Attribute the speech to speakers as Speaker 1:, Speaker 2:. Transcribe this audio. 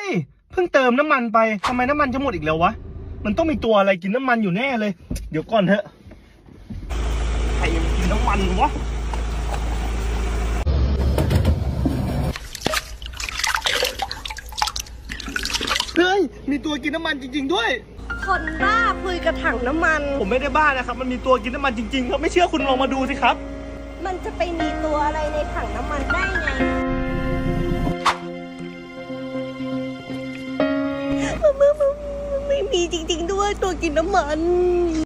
Speaker 1: เพิ่งเติมน้ำมันไปทำไมน้ำมันจะหมดอีกแล้ววะมันต้องมีตัวอะไรกินน้ำมันอยู่แน่เลยเดี๋ยวก่อนเถอะใครยังกินน้ำมันวะเฮ้ยมีตัวกินน้ำมันจริงๆด้วย
Speaker 2: คนบ้าคุยกับถังน้ำมัน
Speaker 1: ผมไม่ได้บ้านะครับมันมีตัวกินน้ำมันจริงๆครับไม่เชื่อคุณลองมาดูสิครับ
Speaker 2: มันจะไปมีตัวอะไรในถังน้ำมันได้ไงไม่มีจริงๆด้วยตัวกินน้ำมัน